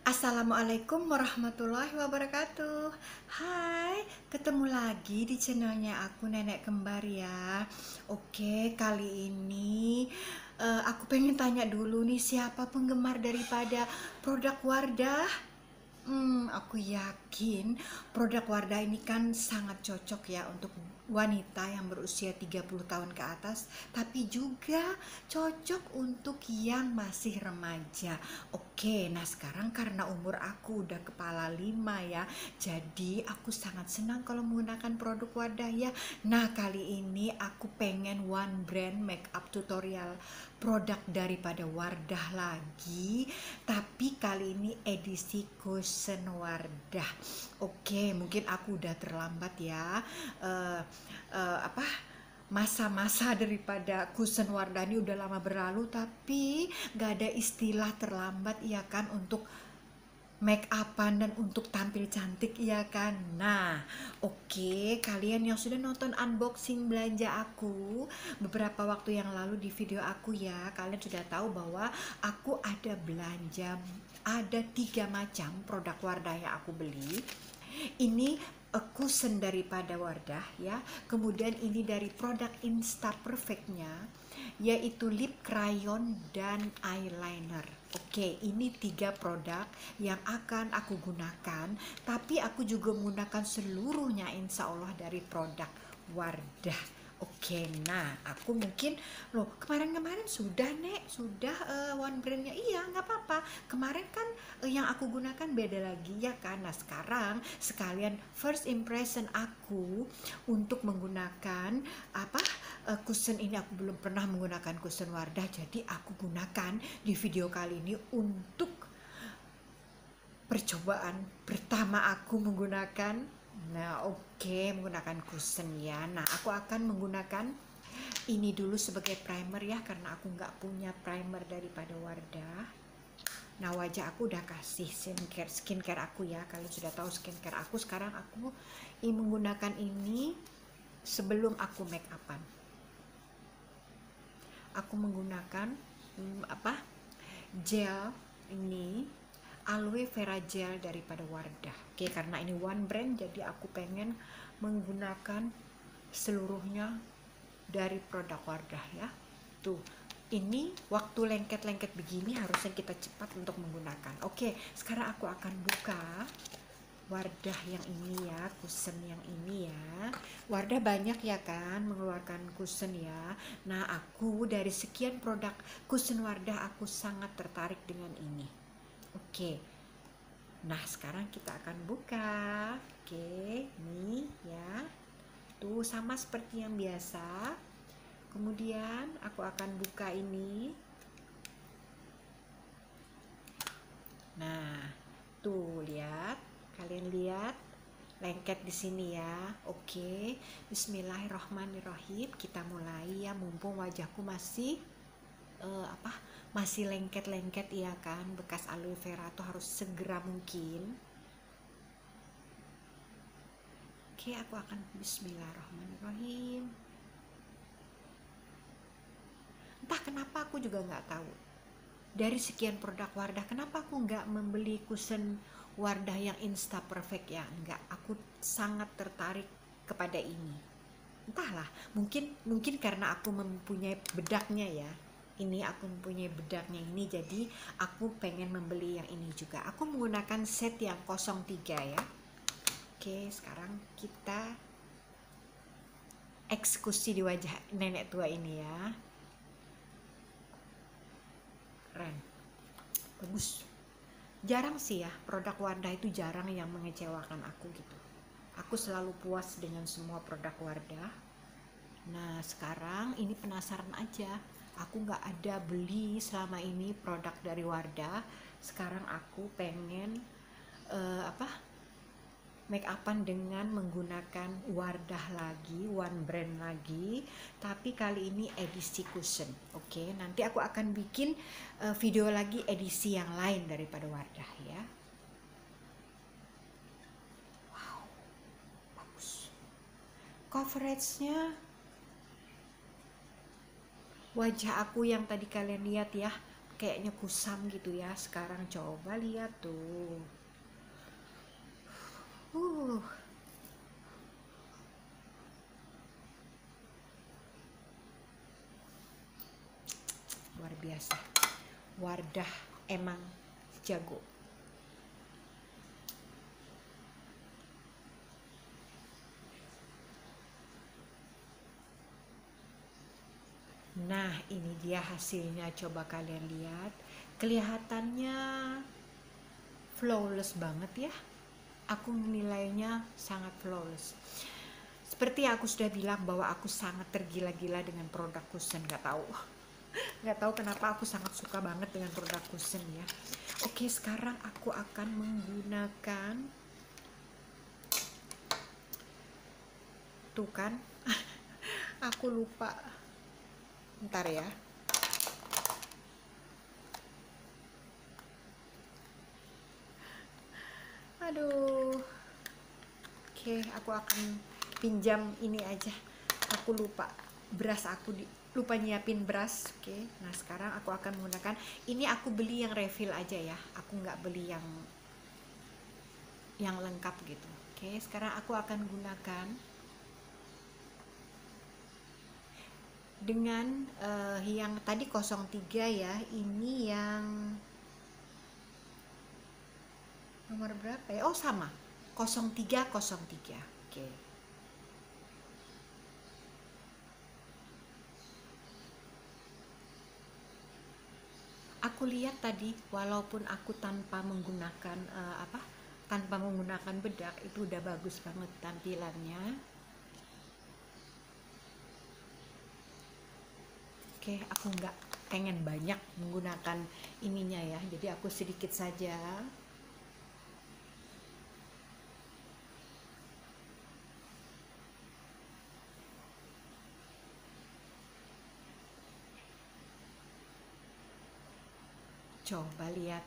Assalamualaikum warahmatullahi wabarakatuh. Hai, ketemu lagi di channelnya aku Nenek Kembar ya. Oke, kali ini aku pengen tanya dulu nih, siapa penggemar daripada produk Wardah? Aku yakin produk Wardah ini kan sangat cocok ya untuk wanita yang berusia 30 tahun ke atas, tapi juga cocok untuk yang masih remaja. Oke, nah sekarang karena umur aku udah kepala 5 ya, jadi aku sangat senang kalau menggunakan produk Wardah ya. Nah, kali ini aku pengen one brand makeup tutorial produk daripada Wardah lagi, tapi kali ini edisi cushion Wardah. Oke, mungkin aku udah terlambat ya. Eh, apa masa-masa daripada cushion Wardah ini udah lama berlalu, tapi gak ada istilah terlambat ya kan untuk make upan dan untuk tampil cantik ya kan. Nah, oke, kalian yang sudah nonton unboxing belanja aku beberapa waktu yang lalu di video aku ya, kalian sudah tahu bahwa aku ada belanja, ada 3 macam produk Wardah yang aku beli. Ini cushion daripada Wardah ya, kemudian ini dari produk Insta Perfectnya, yaitu lip crayon dan eyeliner. Oke, ini 3 produk yang akan aku gunakan, tapi aku juga menggunakan seluruhnya insya Allah dari produk Wardah. Oke, nah aku mungkin loh kemarin-kemarin sudah Nek, sudah one brandnya, iya nggak apa-apa. Kemarin kan yang aku gunakan beda lagi ya kan. Nah sekarang sekalian first impression aku untuk menggunakan apa cushion ini. Aku belum pernah menggunakan cushion Wardah, jadi aku gunakan di video kali ini untuk percobaan pertama aku menggunakan. Nah oke, menggunakan cushion ya. Nah aku akan menggunakan ini dulu sebagai primer ya, karena aku nggak punya primer daripada Wardah. Nah wajah aku udah kasih skincare aku ya, kalian sudah tahu skincare aku. Sekarang aku menggunakan ini sebelum aku make upan. Aku menggunakan gel ini, aloe vera gel daripada Wardah. Oke, karena ini one brand jadi aku pengen menggunakan seluruhnya dari produk Wardah ya. Tuh, ini waktu lengket-lengket begini harusnya kita cepat untuk menggunakan. Oke, sekarang aku akan buka Wardah yang ini ya, cushion yang ini ya. Wardah banyak ya kan mengeluarkan cushion ya. Nah aku dari sekian produk cushion Wardah, aku sangat tertarik dengan ini. Oke, nah sekarang kita akan buka. Oke, nih ya, tuh sama seperti yang biasa. Kemudian aku akan buka ini. Nah, tuh lihat, kalian lihat lengket di sini ya. Oke, bismillahirrohmanirrohim. Kita mulai ya, mumpung wajahku masih masih lengket-lengket ya kan, bekas aloe vera tuh harus segera mungkin. Oke, aku akan bismillahirrohmanirrohim. Entah kenapa aku juga nggak tahu, dari sekian produk Wardah kenapa aku nggak membeli cushion Wardah yang Insta Perfect ya. Enggak, aku sangat tertarik kepada ini. Entahlah, mungkin karena aku mempunyai bedaknya ya. Ini aku mempunyai bedaknya ini, jadi aku pengen membeli yang ini juga. Aku menggunakan set yang 03 ya. Oke, sekarang kita eksekusi di wajah nenek tua ini ya. Keren, bagus. Jarang sih ya produk Wardah itu, jarang yang mengecewakan aku gitu. Aku selalu puas dengan semua produk Wardah. Nah sekarang ini penasaran aja, aku nggak ada beli selama ini produk dari Wardah. Sekarang aku pengen make upan dengan menggunakan Wardah lagi, one brand lagi, tapi kali ini edisi cushion. Oke, nanti aku akan bikin video lagi edisi yang lain daripada Wardah ya. Wow, bagus. Coveragenya wajah aku yang tadi kalian lihat ya, kayaknya kusam gitu ya. Sekarang coba lihat tuh. Uh, luar biasa. Wardah emang jago. Nah, ini dia hasilnya. Coba kalian lihat. Kelihatannya flawless banget ya. Aku nilainya sangat flawless. Seperti aku sudah bilang bahwa aku sangat tergila-gila dengan produk Cushion. Nggak tahu kenapa aku sangat suka banget dengan produk Cushion ya. Oke, sekarang aku akan menggunakan, tuh kan, aku lupa. Ntar ya. Aduh. Oke, aku akan pinjam ini aja. Aku lupa beras, lupa nyiapin beras. Oke, nah sekarang aku akan menggunakan ini. Aku beli yang refill aja ya. Aku nggak beli yang lengkap gitu. Oke, sekarang aku akan gunakan dengan yang tadi 03 ya. Ini yang nomor berapa ya? Oh sama, 0303. Oke. Aku lihat tadi walaupun aku tanpa menggunakan tanpa menggunakan bedak, itu udah bagus banget tampilannya. Oke, aku nggak pengen banyak menggunakan ininya ya, jadi aku sedikit saja. Coba lihat,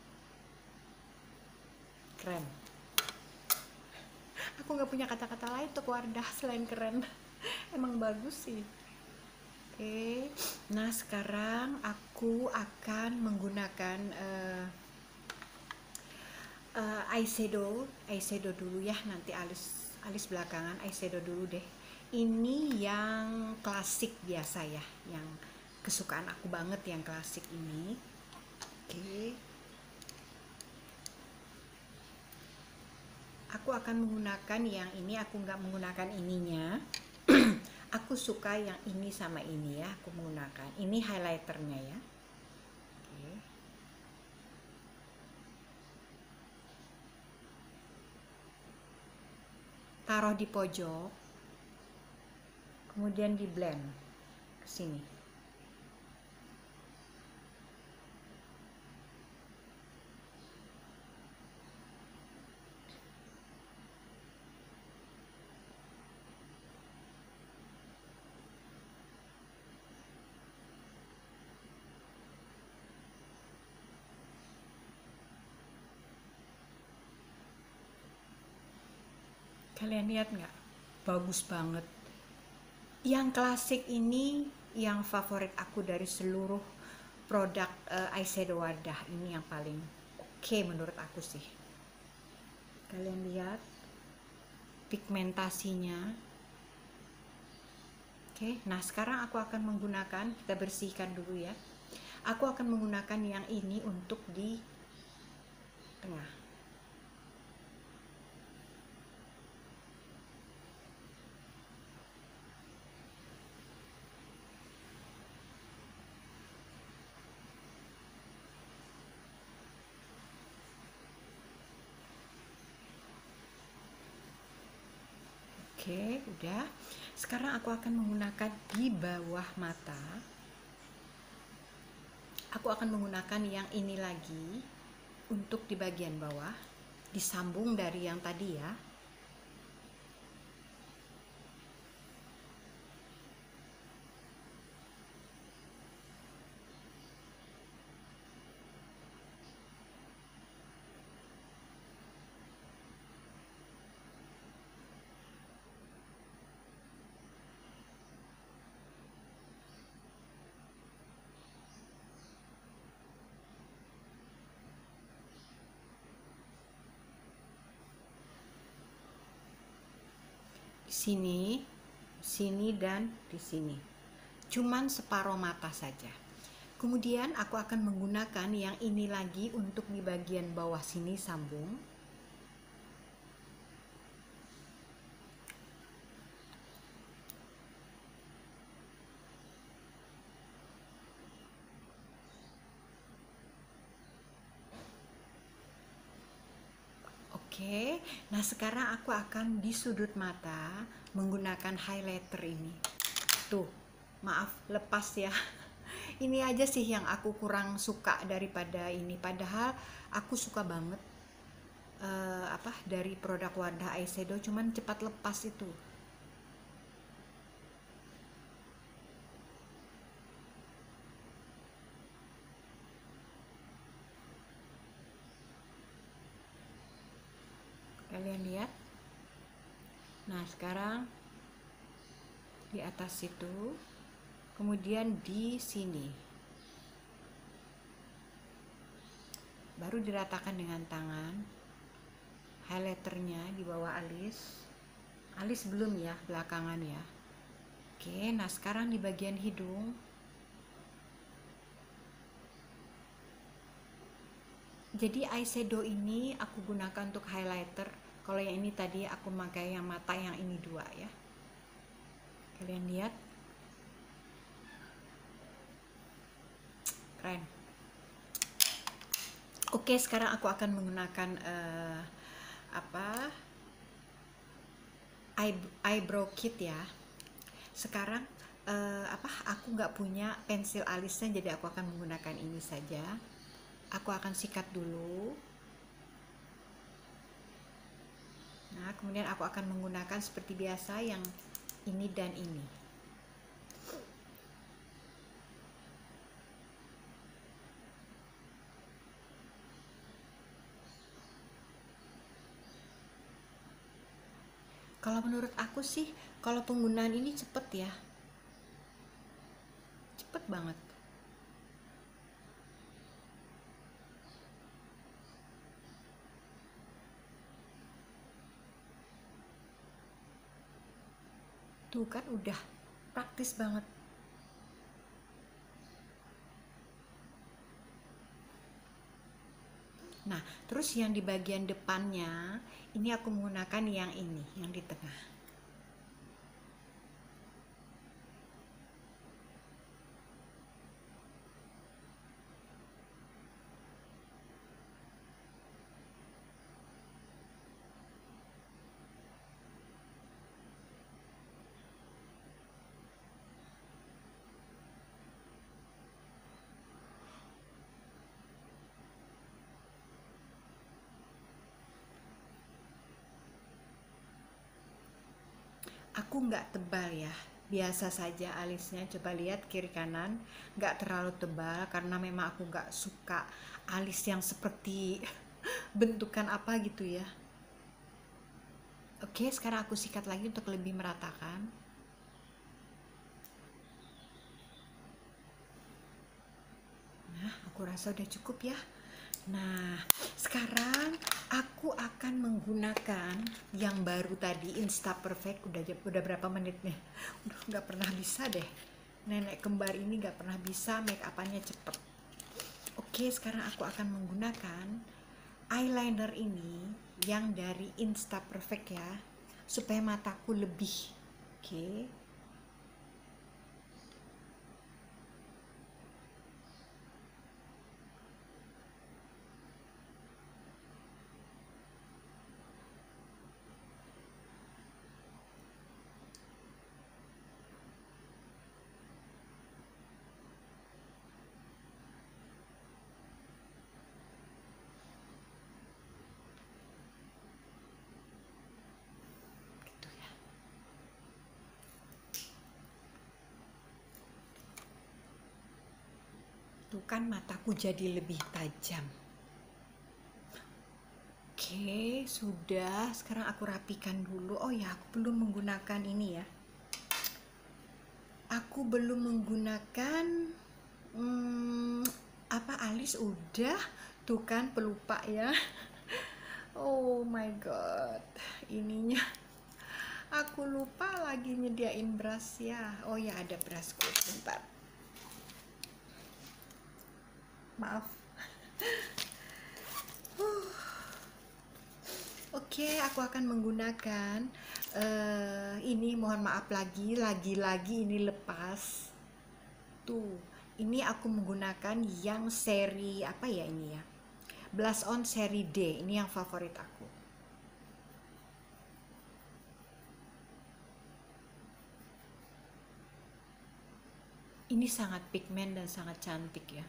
keren. Aku nggak punya kata-kata lain untuk Wardah selain keren. Emang bagus sih. Oke, nah sekarang aku akan menggunakan eyeshadow dulu ya. Nanti alis belakangan, eyeshadow dulu deh. Ini yang klasik biasa ya, yang kesukaan aku banget, yang klasik ini. Oke, aku akan menggunakan yang ini. Aku nggak menggunakan ininya. Aku suka yang ini sama ini ya. Aku menggunakan ini highlighternya ya. Oke. Taruh di pojok, kemudian di blend ke sini. Kalian lihat nggak? Bagus banget. Yang klasik ini yang favorit aku dari seluruh produk eyeshadow Wardah. Ini yang paling oke menurut aku sih. Kalian lihat pigmentasinya. Oke, nah sekarang aku akan menggunakan, kita bersihkan dulu ya. Aku akan menggunakan yang ini untuk di tengah. Oke, udah. Sekarang aku akan menggunakan di bawah mata. Aku akan menggunakan yang ini lagi untuk di bagian bawah, disambung dari yang tadi ya. sini, sini, dan di sini. Cuman separuh mata saja. Kemudian aku akan menggunakan yang ini lagi untuk di bagian bawah sini sambung. Oke, nah sekarang aku akan di sudut mata menggunakan highlighter ini. Tuh, maaf lepas ya. Ini aja sih yang aku kurang suka daripada ini. Padahal aku suka banget dari produk Wardah eyeshadow, cuman cepat lepas itu. Kalian lihat? Nah, sekarang di atas situ, kemudian di sini. Baru diratakan dengan tangan. Highlighternya di bawah alis. Alis belum ya, belakangan ya. Oke, nah sekarang di bagian hidung. Jadi eyeshadow ini aku gunakan untuk highlighter. Kalau yang ini tadi aku pakai yang mata yang ini dua ya. Kalian lihat? Keren. Oke, sekarang aku akan menggunakan eyebrow kit ya. Sekarang aku nggak punya pensil alisnya, jadi aku akan menggunakan ini saja. Aku akan sikat dulu. Nah, kemudian aku akan menggunakan seperti biasa yang ini dan ini. Kalau menurut aku sih, kalau penggunaan ini cepet ya. Cepet banget. Tuh kan udah praktis banget. Nah, terus yang di bagian depannya, ini aku menggunakan yang ini, yang di tengah. Aku nggak tebal ya, biasa saja alisnya. Coba lihat kiri kanan, nggak terlalu tebal karena memang aku nggak suka alis yang seperti bentukan apa gitu ya. Oke, sekarang aku sikat lagi untuk lebih meratakan. Nah, aku rasa udah cukup ya. Nah, sekarang aku akan menggunakan yang baru tadi, Insta Perfect. Udah berapa menitnya? Udah nggak pernah bisa deh. Nenek kembar ini nggak pernah bisa make upannya cepet. Oke, sekarang aku akan menggunakan eyeliner ini yang dari Insta Perfect ya, supaya mataku lebih. Oke. Tuh kan mataku jadi lebih tajam. Oke, sudah. Sekarang aku rapikan dulu. Oh ya, aku belum menggunakan ini ya. Aku belum menggunakan alis udah. Tuh kan pelupa ya. Oh my god. Ininya Aku lupa lagi nyediain brush ya. Oh ya, ada brushku, bentar. Maaf. Oke, aku akan menggunakan ini, mohon maaf lagi ini lepas. Tuh, ini aku menggunakan yang seri apa ya ini ya? Blush on seri D, ini yang favorit aku. Ini sangat pigmen dan sangat cantik ya.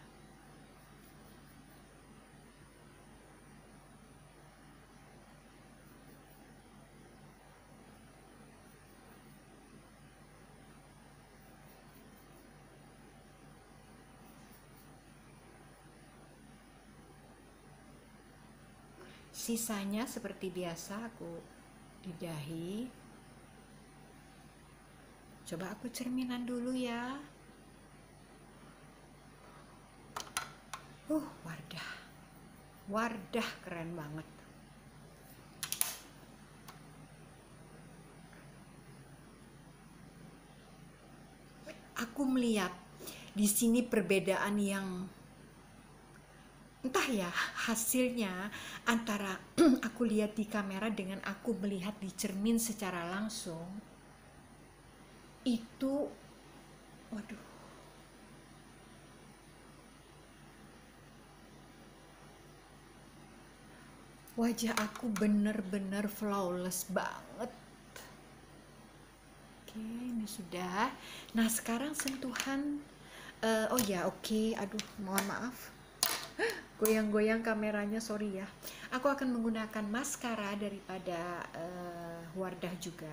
Sisanya seperti biasa aku di dahi. Coba aku cerminan dulu ya. Wardah. Wardah keren banget. Aku melihat di sini perbedaan yang entah ya, hasilnya antara aku lihat di kamera dengan aku melihat di cermin secara langsung itu, waduh, wajah aku bener-bener flawless banget. Oke, ini sudah. Nah, sekarang sentuhan oh ya, oke. Aduh, mohon maaf, goyang-goyang kameranya, sorry ya. Aku akan menggunakan maskara daripada Wardah juga.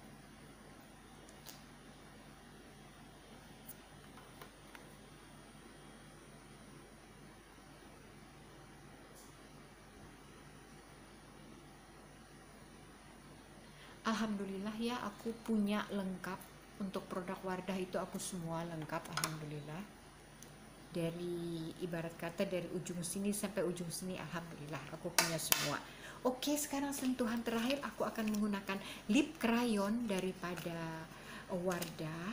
Alhamdulillah ya, aku punya lengkap untuk produk Wardah itu, aku semua lengkap, alhamdulillah. Dari ibarat kata dari ujung sini sampai ujung sini, alhamdulillah aku punya semua. Oke, sekarang sentuhan terakhir aku akan menggunakan lip crayon daripada Wardah.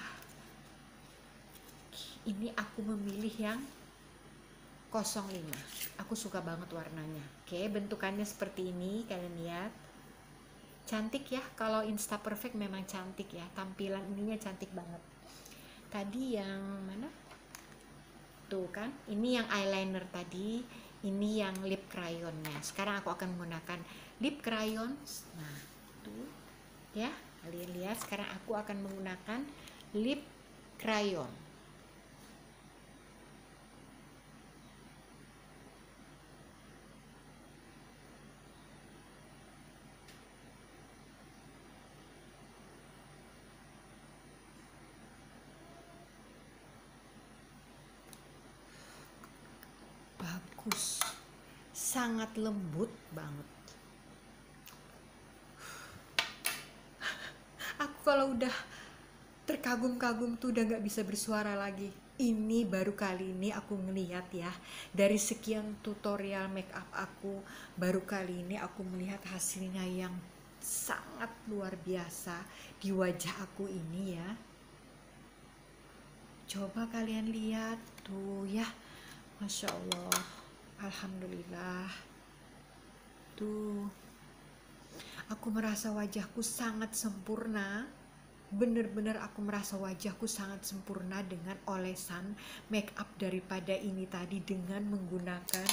Ini aku memilih yang 05. Aku suka banget warnanya. Oke, bentukannya seperti ini, kalian lihat. Cantik ya, kalau Insta Perfect memang cantik ya, tampilan ininya cantik banget. Tadi yang mana? Tuh kan, ini yang eyeliner tadi, ini yang lip crayonnya. Sekarang aku akan menggunakan lip crayon. Nah, tuh ya, kalian lihat. Sekarang aku akan menggunakan lip crayon. Bagus, sangat lembut banget. Aku kalau udah terkagum-kagum tuh udah gak bisa bersuara lagi. Ini baru kali ini aku ngelihat ya, dari sekian tutorial make up aku, baru kali ini aku melihat hasilnya yang sangat luar biasa di wajah aku ini ya. Coba kalian lihat tuh ya, Masya Allah, alhamdulillah. Tuh, aku merasa wajahku sangat sempurna. Bener-bener aku merasa wajahku sangat sempurna dengan olesan make up daripada ini tadi, dengan menggunakan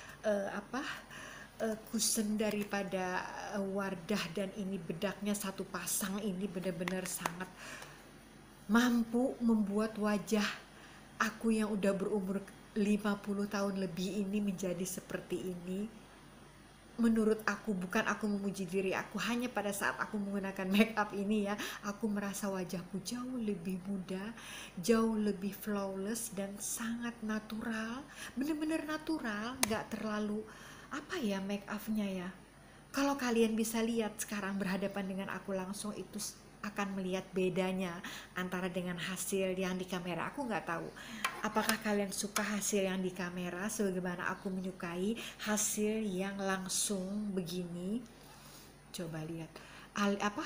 kusen daripada Wardah, dan ini bedaknya satu pasang, ini bener-bener sangat mampu membuat wajah aku yang udah berumur 50 tahun lebih ini menjadi seperti ini. Menurut aku, bukan aku memuji diri aku, hanya pada saat aku menggunakan make up ini ya, aku merasa wajahku jauh lebih muda, jauh lebih flawless dan sangat natural, bener-bener natural, gak terlalu apa ya make upnya ya. Kalau kalian bisa lihat sekarang berhadapan dengan aku langsung, itu akan melihat bedanya antara dengan hasil yang di kamera. Aku nggak tahu apakah kalian suka hasil yang di kamera sebagaimana aku menyukai hasil yang langsung begini. Coba lihat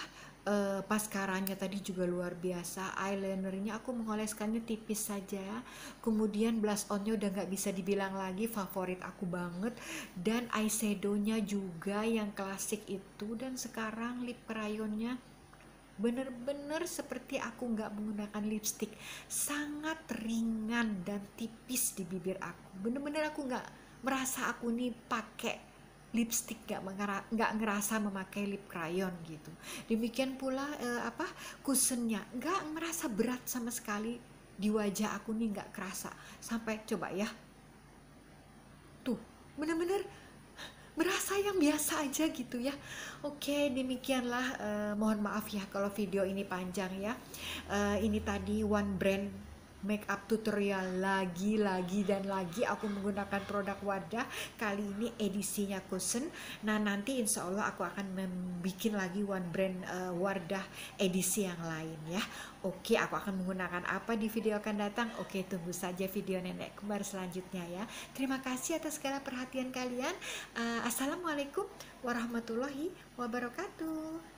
Mascaranya tadi juga luar biasa. Eyelinernya aku mengoleskannya tipis saja. Kemudian blush onnya udah nggak bisa dibilang lagi, favorit aku banget. Dan eyeshadownya juga yang klasik itu. Dan sekarang lip crayonnya bener-bener seperti aku nggak menggunakan lipstick, sangat ringan dan tipis di bibir aku. Bener-bener aku nggak merasa aku nih pakai lipstick, nggak ngerasa memakai lip crayon gitu. Demikian pula cushionnya nggak merasa berat sama sekali di wajah aku nih, nggak kerasa. Sampai coba ya, tuh bener-bener berasa yang biasa aja gitu ya. Oke, demikianlah, mohon maaf ya kalau video ini panjang ya. Ini tadi one brand makeup tutorial, lagi dan lagi aku menggunakan produk Wardah. Kali ini edisinya Cushion. Nah, nanti insya Allah aku akan membuat lagi one brand Wardah edisi yang lain ya. Oke, aku akan menggunakan apa di video akan datang. Oke, tunggu saja video nenek kembar selanjutnya ya. Terima kasih atas segala perhatian kalian. Assalamualaikum warahmatullahi wabarakatuh.